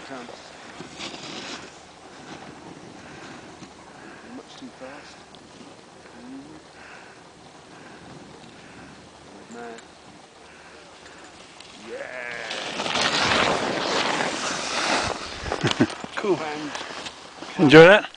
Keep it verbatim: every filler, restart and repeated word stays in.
comes. Much too fast. Mm. Good man. Yeah. Cool. And Enjoy that?